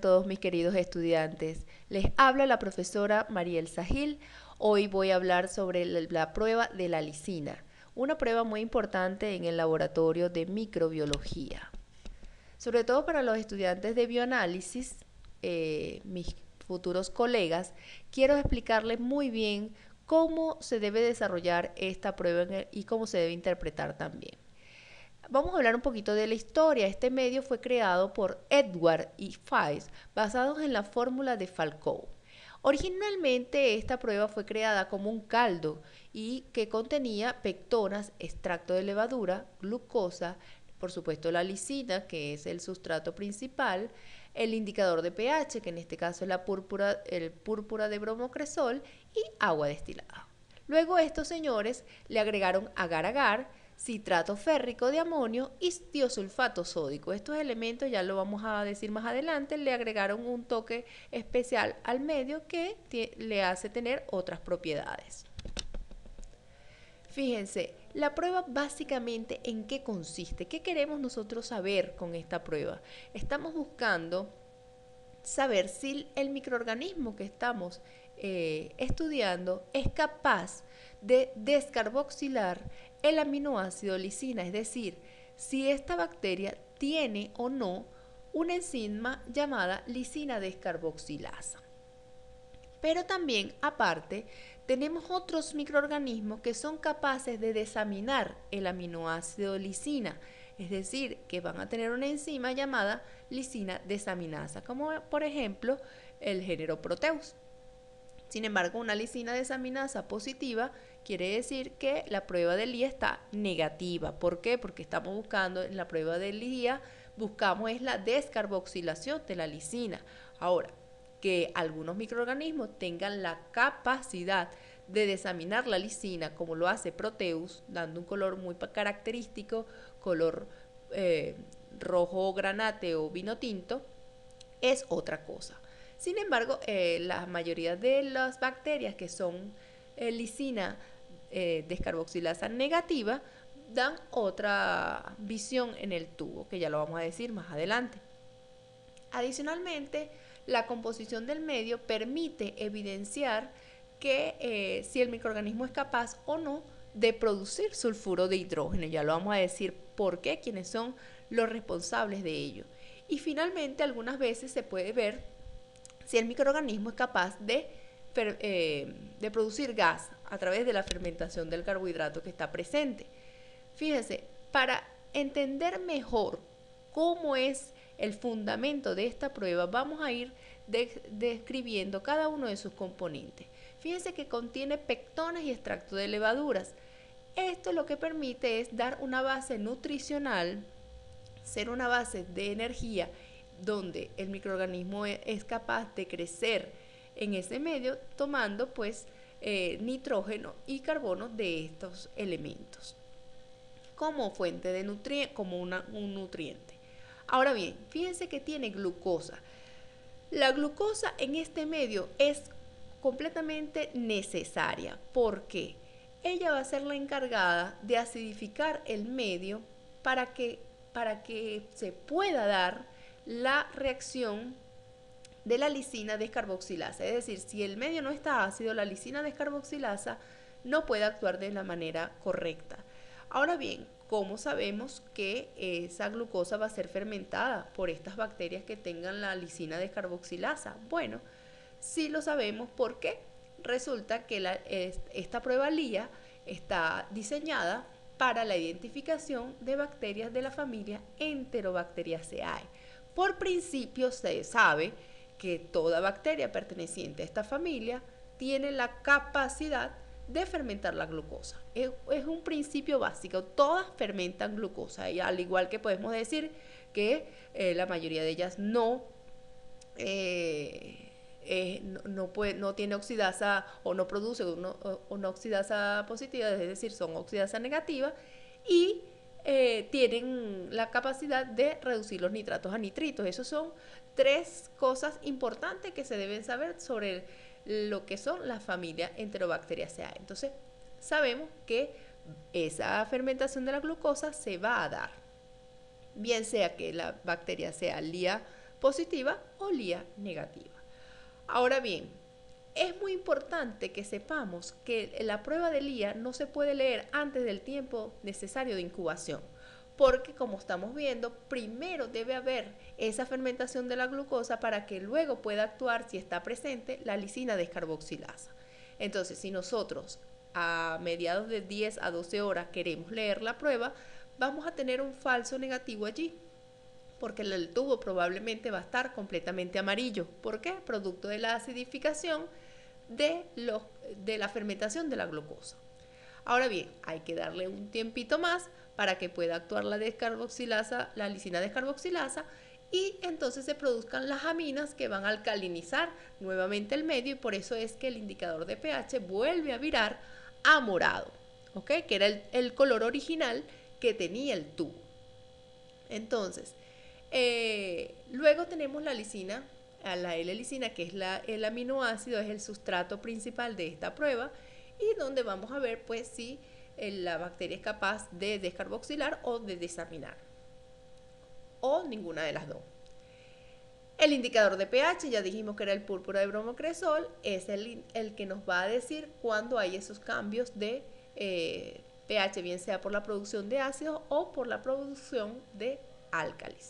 todos mis queridos estudiantes. Les habla la profesora Mariel Sahil. Hoy voy a hablar sobre la prueba de la lisina, una prueba muy importante en el laboratorio de microbiología. Sobre todo para los estudiantes de bioanálisis, mis futuros colegas, quiero explicarles muy bien cómo se debe desarrollar esta prueba y cómo se debe interpretar también. Vamos a hablar un poquito de la historia. Este medio fue creado por Edward y Fais, basados en la fórmula de Falcoux. Originalmente esta prueba fue creada como un caldo y que contenía pectonas, extracto de levadura, glucosa, por supuesto la lisina, que es el sustrato principal, el indicador de pH, que en este caso es el púrpura de bromocresol, y agua destilada. Luego estos señores le agregaron agar-agar, citrato férrico de amonio y tiosulfato sódico. Estos elementos, ya lo vamos a decir más adelante, le agregaron un toque especial al medio que le hace tener otras propiedades. Fíjense, la prueba básicamente en qué consiste, qué queremos nosotros saber con esta prueba. Estamos buscando saber si el microorganismo que estamos estudiando es capaz de descarboxilar el aminoácido lisina, es decir, si esta bacteria tiene o no una enzima llamada lisina descarboxilasa. Pero también, aparte, tenemos otros microorganismos que son capaces de desaminar el aminoácido lisina, es decir, que van a tener una enzima llamada lisina desaminasa, como por ejemplo el género Proteus. Sin embargo, una lisina desaminasa positiva quiere decir que la prueba del IA está negativa. ¿Por qué? Porque estamos buscando en la prueba del IA, buscamos es la descarboxilación de la lisina. Ahora, que algunos microorganismos tengan la capacidad de desaminar la lisina, como lo hace Proteus, dando un color muy característico, color rojo granate o vino tinto, es otra cosa. Sin embargo, la mayoría de las bacterias que son lisina descarboxilasa negativa dan otra visión en el tubo, que ya lo vamos a decir más adelante. Adicionalmente, la composición del medio permite evidenciar que si el microorganismo es capaz o no de producir sulfuro de hidrógeno. Ya lo vamos a decir por qué, quiénes son los responsables de ello. Y finalmente, algunas veces se puede ver si el microorganismo es capaz de producir gas a través de la fermentación del carbohidrato que está presente. Fíjense, para entender mejor cómo es el fundamento de esta prueba, vamos a ir describiendo cada uno de sus componentes. Fíjense que contiene pectonas y extracto de levaduras. Esto lo que permite es dar una base nutricional, ser una base de energía donde el microorganismo es capaz de crecer en ese medio tomando pues nitrógeno y carbono de estos elementos como fuente de nutriente, como un nutriente. Ahora bien, fíjense que tiene glucosa. La glucosa en este medio es completamente necesaria porque ella va a ser la encargada de acidificar el medio para que se pueda dar la reacción de la lisina descarboxilasa. Es decir, si el medio no está ácido, la lisina descarboxilasa no puede actuar de la manera correcta. Ahora bien, ¿cómo sabemos que esa glucosa va a ser fermentada por estas bacterias que tengan la lisina descarboxilasa? Bueno, sí lo sabemos porque resulta que esta prueba LIA está diseñada para la identificación de bacterias de la familia Enterobacteriaceae. Por principio se sabe que toda bacteria perteneciente a esta familia tiene la capacidad de fermentar la glucosa. Es un principio básico, todas fermentan glucosa, y al igual que podemos decir que la mayoría de ellas no tiene oxidasa o no produce una oxidasa positiva, es decir, son oxidasa negativa y tienen la capacidad de reducir los nitratos a nitritos. Esas son tres cosas importantes que se deben saber sobre lo que son las familias Enterobacteriaceae. Entonces, sabemos que esa fermentación de la glucosa se va a dar, bien sea que la bacteria sea LIA positiva o lía negativa. Ahora bien, es muy importante que sepamos que la prueba de lía no se puede leer antes del tiempo necesario de incubación, porque como estamos viendo, primero debe haber esa fermentación de la glucosa para que luego pueda actuar, si está presente, la lisina descarboxilasa. Entonces, si nosotros a mediados de 10 a 12 horas queremos leer la prueba, vamos a tener un falso negativo allí, porque el tubo probablemente va a estar completamente amarillo. ¿Por qué? Producto de la acidificación de la fermentación de la glucosa. Ahora bien, hay que darle un tiempito más para que pueda actuar la descarboxilasa, la lisina descarboxilasa, y entonces se produzcan las aminas que van a alcalinizar nuevamente el medio, y por eso es que el indicador de pH vuelve a virar a morado, ¿ok? Que era el color original que tenía el tubo. Entonces, luego tenemos la lisina, la L-lisina, que es el aminoácido, es el sustrato principal de esta prueba, y donde vamos a ver pues si la bacteria es capaz de descarboxilar o de desaminar, o ninguna de las dos. El indicador de pH, ya dijimos que era el púrpura de bromocresol, es el que nos va a decir cuando hay esos cambios de pH, bien sea por la producción de ácidos o por la producción de álcalis.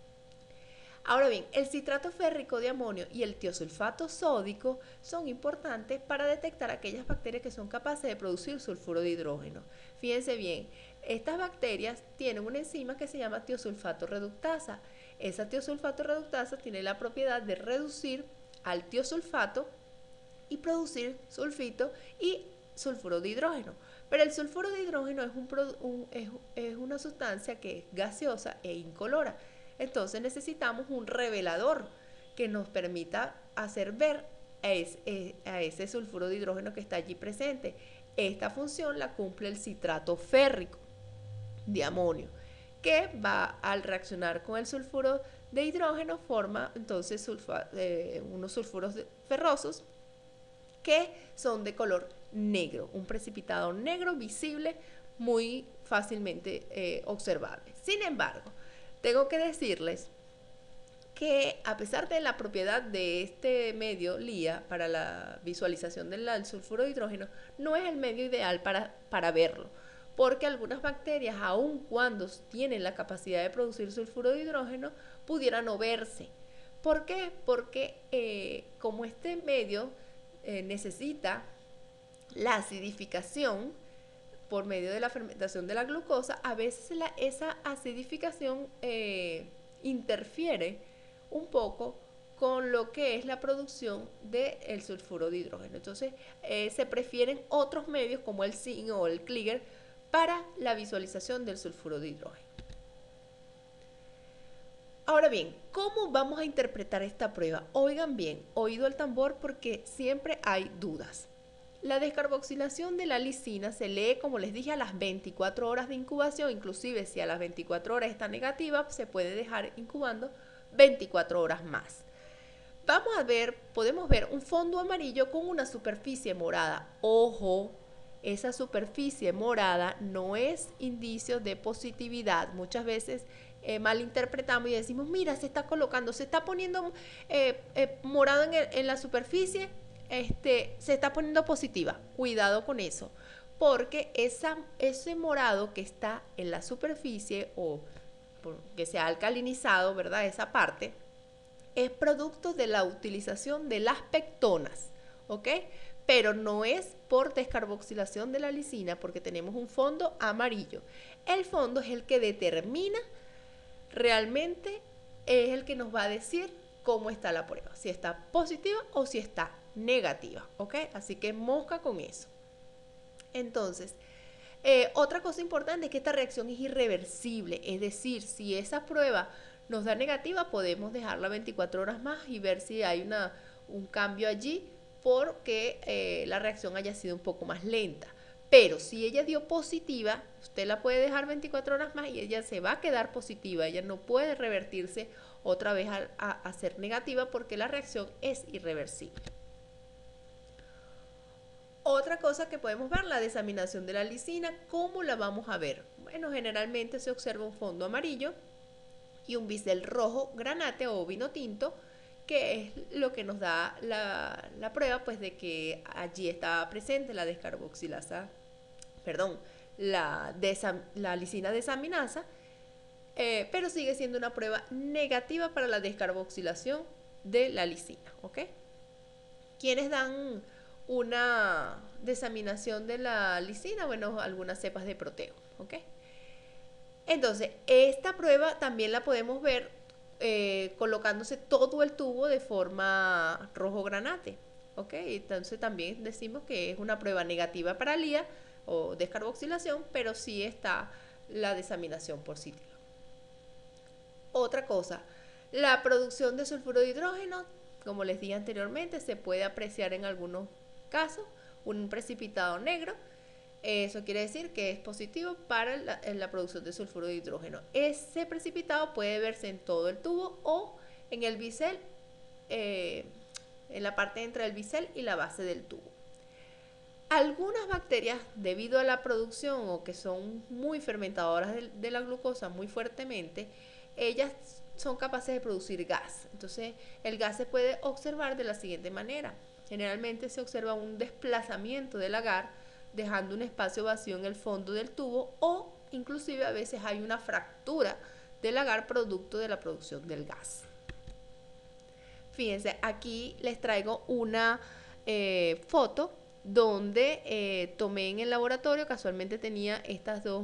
Ahora bien, el citrato férrico de amonio y el tiosulfato sódico son importantes para detectar aquellas bacterias que son capaces de producir sulfuro de hidrógeno. Fíjense bien, estas bacterias tienen una enzima que se llama tiosulfato reductasa. Esa tiosulfato reductasa tiene la propiedad de reducir al tiosulfato y producir sulfito y sulfuro de hidrógeno. Pero el sulfuro de hidrógeno es una sustancia que es gaseosa e incolora. Entonces necesitamos un revelador que nos permita hacer ver a ese sulfuro de hidrógeno que está allí presente. Esta función la cumple el citrato férrico de amonio, que va al reaccionar con el sulfuro de hidrógeno, forma entonces unos sulfuros ferrosos que son de color negro, un precipitado negro visible, muy fácilmente observable. Sin embargo, tengo que decirles que a pesar de la propiedad de este medio LIA para la visualización del sulfuro de hidrógeno, no es el medio ideal para verlo, porque algunas bacterias, aun cuando tienen la capacidad de producir sulfuro de hidrógeno, pudieran no verse. ¿Por qué? Porque como este medio necesita la acidificación por medio de la fermentación de la glucosa, a veces esa acidificación interfiere un poco con lo que es la producción del sulfuro de hidrógeno. Entonces se prefieren otros medios como el zinc o el Kliger para la visualización del sulfuro de hidrógeno. Ahora bien, ¿cómo vamos a interpretar esta prueba? Oigan bien, oído al tambor, porque siempre hay dudas. La descarboxilación de la lisina se lee, como les dije, a las 24 horas de incubación. Inclusive si a las 24 horas está negativa, se puede dejar incubando 24 horas más. Podemos ver un fondo amarillo con una superficie morada. Ojo, esa superficie morada no es indicio de positividad. Muchas veces malinterpretamos y decimos, mira, se está poniendo morado en la superficie, se está poniendo positiva. Cuidado con eso, porque ese morado que está en la superficie o que se ha alcalinizado, ¿verdad? Esa parte es producto de la utilización de las pectonas, ¿ok? Pero no es por descarboxilación de la lisina, porque tenemos un fondo amarillo. El fondo es el que determina realmente, es el que nos va a decir cómo está la prueba, si está positiva o si está negativa, ¿ok? Así que mosca con eso. Entonces, otra cosa importante es que esta reacción es irreversible, es decir, si esa prueba nos da negativa, podemos dejarla 24 horas más y ver si hay un cambio allí, porque la reacción haya sido un poco más lenta. Pero si ella dio positiva, usted la puede dejar 24 horas más y ella se va a quedar positiva. Ella no puede revertirse otra vez a ser negativa, porque la reacción es irreversible. Otra cosa que podemos ver, la desaminación de la lisina. ¿Cómo la vamos a ver? Bueno, generalmente se observa un fondo amarillo y un bisel rojo granate o vino tinto, que es lo que nos da la prueba pues de que allí está presente la descarboxilasa, perdón, la lisina desaminasa, pero sigue siendo una prueba negativa para la descarboxilación de la lisina, ¿ok? ¿Quiénes dan una desaminación de la lisina? Bueno, algunas cepas de proteo, ¿ok? Entonces, esta prueba también la podemos ver colocándose todo el tubo de forma rojo granate, ¿ok? Entonces también decimos que es una prueba negativa para LIA o descarboxilación, pero sí está la desaminación positiva. Otra cosa, la producción de sulfuro de hidrógeno, como les dije anteriormente, se puede apreciar en algunos casos un precipitado negro. Eso quiere decir que es positivo para la producción de sulfuro de hidrógeno. Ese precipitado puede verse en todo el tubo o en el bisel, en la parte entre el bisel y la base del tubo. Algunas bacterias, debido a la producción o que son muy fermentadoras de la glucosa muy fuertemente, ellas son capaces de producir gas. Entonces, el gas se puede observar de la siguiente manera. Generalmente se observa un desplazamiento del agar, dejando un espacio vacío en el fondo del tubo, o inclusive a veces hay una fractura del agar producto de la producción del gas. Fíjense, aquí les traigo una foto donde tomé en el laboratorio. Casualmente tenía estas dos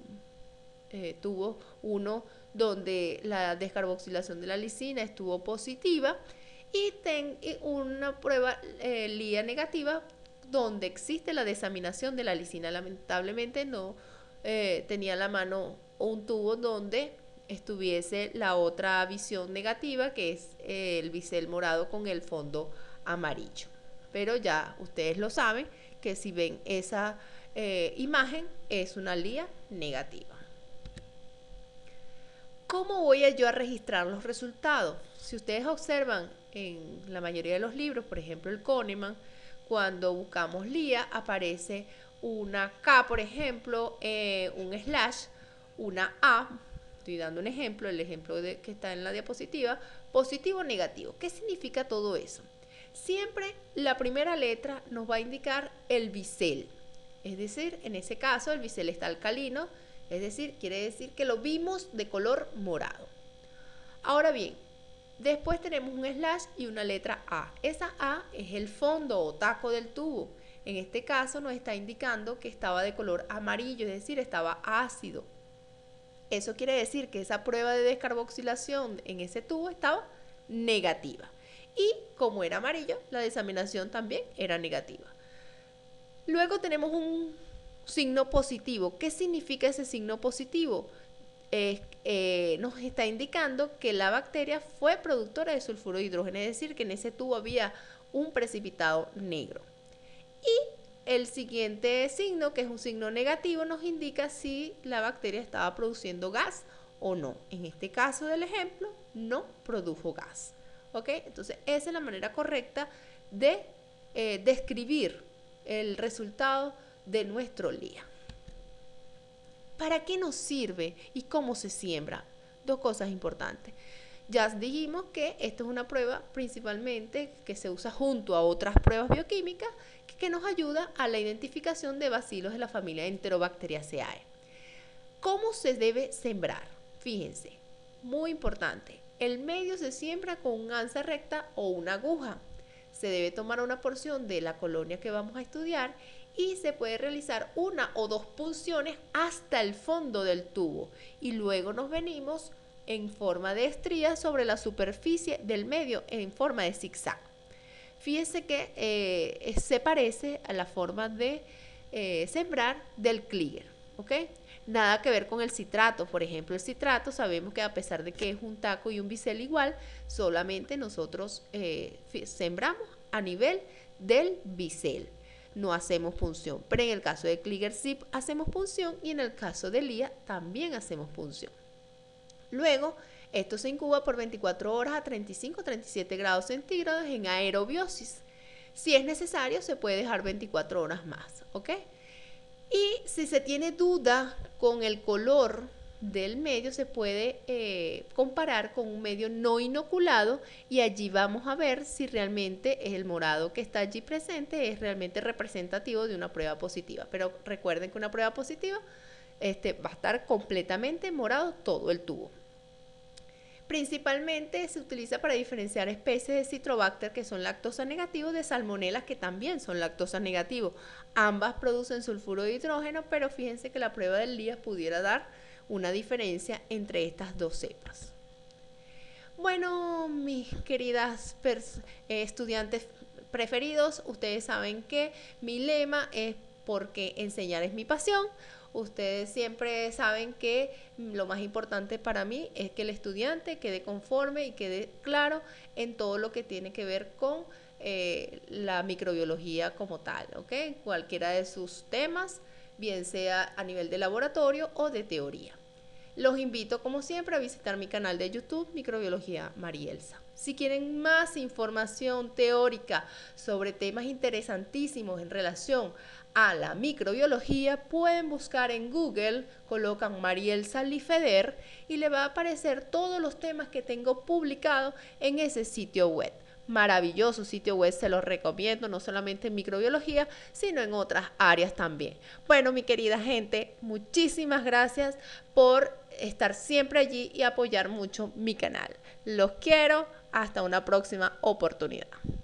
tubos, uno donde la descarboxilación de la lisina estuvo positiva y una prueba LIA negativa donde existe la desaminación de la lisina. Lamentablemente no tenía a la mano un tubo donde estuviese la otra visión negativa, que es el bisel morado con el fondo amarillo. Pero ya ustedes lo saben, que si ven esa imagen es una LIA negativa. ¿Cómo voy yo a registrar los resultados? Si ustedes observan en la mayoría de los libros, por ejemplo el Kahneman, cuando buscamos LIA aparece una K, por ejemplo, un slash, una A. Estoy dando un ejemplo, el ejemplo que está en la diapositiva, positivo o negativo. ¿Qué significa todo eso? Siempre la primera letra nos va a indicar el bisel. Es decir, en ese caso el bisel está alcalino, es decir, quiere decir que lo vimos de color morado. Ahora bien, después tenemos un slash y una letra A. Esa A es el fondo o taco del tubo. En este caso nos está indicando que estaba de color amarillo, es decir, estaba ácido. Eso quiere decir que esa prueba de descarboxilación en ese tubo estaba negativa. Y como era amarillo, la desaminación también era negativa. Luego tenemos un signo positivo. ¿Qué significa ese signo positivo? Nos está indicando que la bacteria fue productora de sulfuro de hidrógeno, es decir, que en ese tubo había un precipitado negro. Y el siguiente signo, que es un signo negativo, nos indica si la bacteria estaba produciendo gas o no. En este caso del ejemplo, no produjo gas. ¿Ok? Entonces, esa es la manera correcta de describir el resultado de nuestro LIA. ¿Para qué nos sirve y cómo se siembra? Dos cosas importantes. Ya dijimos que esto es una prueba principalmente que se usa junto a otras pruebas bioquímicas que nos ayuda a la identificación de bacilos de la familia Enterobacteriaceae. ¿Cómo se debe sembrar? Fíjense, muy importante. El medio se siembra con un anza recta o una aguja. Se debe tomar una porción de la colonia que vamos a estudiar y se puede realizar una o dos punciones hasta el fondo del tubo y luego nos venimos en forma de estrías sobre la superficie del medio en forma de zigzag. Fíjense que se parece a la forma de sembrar del Kliger, ¿ok? Nada que ver con el citrato. Por ejemplo, el citrato sabemos que a pesar de que es un taco y un bisel igual, solamente nosotros sembramos a nivel del bisel. No hacemos punción, pero en el caso de Kliger-Zip hacemos punción y en el caso de LIA también hacemos punción. Luego, esto se incuba por 24 horas a 35-37 grados centígrados en aerobiosis. Si es necesario, se puede dejar 24 horas más, ¿ok? Y si se tiene duda con el color del medio se puede comparar con un medio no inoculado y allí vamos a ver si realmente el morado que está allí presente es realmente representativo de una prueba positiva. Pero recuerden que una prueba positiva va a estar completamente morado todo el tubo. Principalmente se utiliza para diferenciar especies de Citrobacter que son lactosa negativos de Salmonella que también son lactosa negativos. Ambas producen sulfuro de hidrógeno, pero fíjense que la prueba del día pudiera dar una diferencia entre estas dos cepas. Bueno, mis queridas estudiantes preferidos, ustedes saben que mi lema es porque enseñar es mi pasión. Ustedes siempre saben que lo más importante para mí es que el estudiante quede conforme y quede claro en todo lo que tiene que ver con la microbiología como tal, ¿ok? Cualquiera de sus temas, bien sea a nivel de laboratorio o de teoría. Los invito, como siempre, a visitar mi canal de YouTube, Microbiología Marielsa. Si quieren más información teórica sobre temas interesantísimos en relación a la microbiología, pueden buscar en Google, colocan Marielsa Lifeder y le va a aparecer todos los temas que tengo publicados en ese sitio web. Maravilloso sitio web, se los recomiendo, no solamente en microbiología, sino en otras áreas también. Bueno, mi querida gente, muchísimas gracias por estar siempre allí y apoyar mucho mi canal. Los quiero, hasta una próxima oportunidad.